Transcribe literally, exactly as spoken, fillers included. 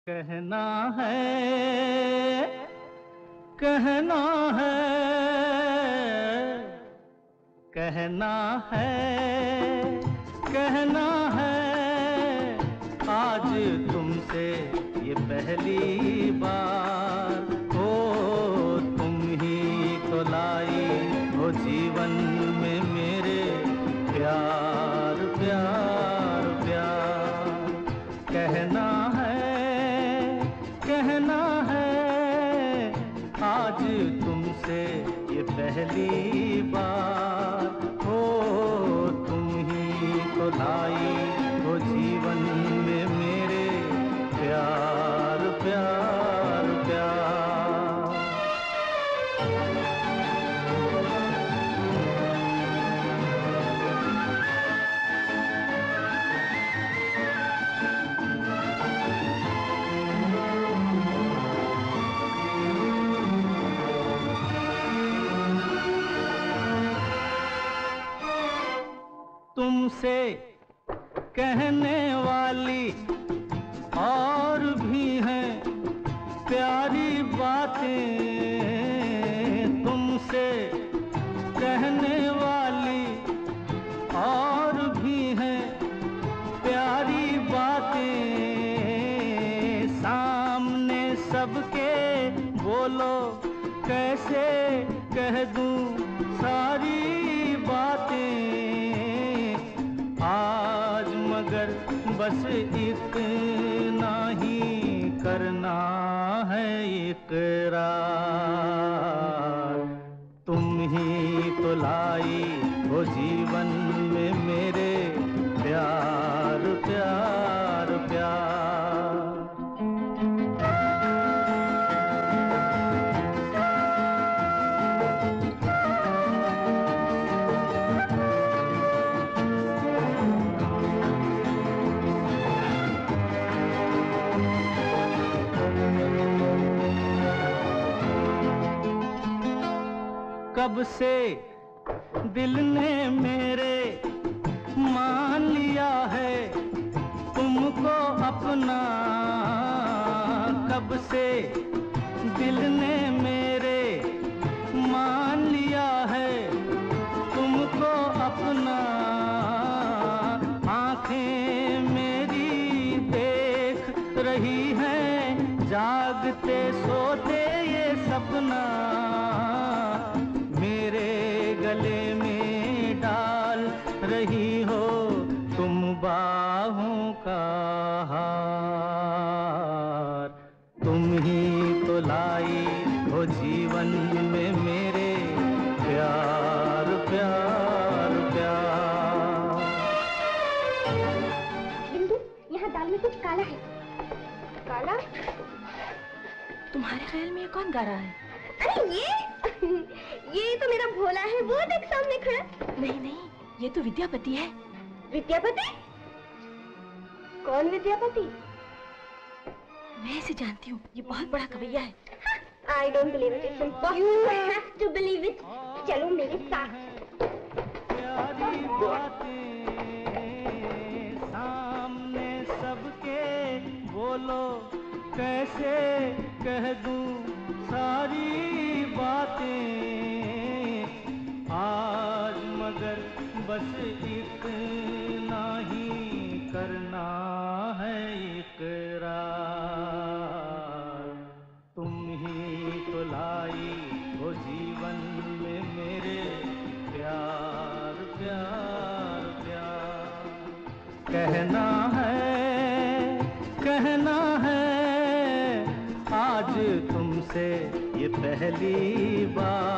कहना है, कहना है, कहना है, कहना है, आज तुमसे ये पहली बार। ओ तुम ही तो लाई हो जीवन में मेरे प्यार प्यार प्यार। कहना है, कहना है, आज तुमसे ये पहली बार। हो तुम ही तो लाई हो जीवन में मेरे प्यार प्यार प्यार। तुमसे कहने वाली और भी हैं प्यारी बातें, तुमसे कहने वाली और भी हैं प्यारी बातें। सामने सबके बोलो कैसे कह दूं सारी बातें। आज मगर बस इतना ही करना है इकरार। तुम ही तो लाई हो जीवन में मेरे प्यार प्यार प्यार। कब से दिल ने मेरे मान लिया है तुमको अपना। कब से दिल ने मेरे मान लिया है तुमको अपना। आंखें मेरी देख रही हैं जागते सोते ये सपना। मेरे गले में डाल रही हो तुम बाहों का हार। तुम ही तो लाई हो जीवन में मेरे प्यार प्यार प्यार। बिंदु, यहाँ दाल में कुछ काला है। काला? तुम्हारे ख्याल में ये कौन गा रहा है? अरे ये ये तो मेरा भोला है, वो देख सामने खड़ा। नहीं नहीं, ये तो विद्यापति है। विद्यापति? कौन विद्यापति? मैं इसे जानती हूँ, ये बहुत बड़ा कवैया है। I don't believe it. It's impossible. You have to believe it. चलो मेरे साथ। प्यारी बातें सामने सबके बोलो कैसे कह दूं सारी बातें। आज मगर बस इतना ही करना है इकरार। तुम ही तो लाई हो जीवन में मेरे प्यार प्यार प्यार। कहना है, कहना है, आज तुमसे ये पहली बार।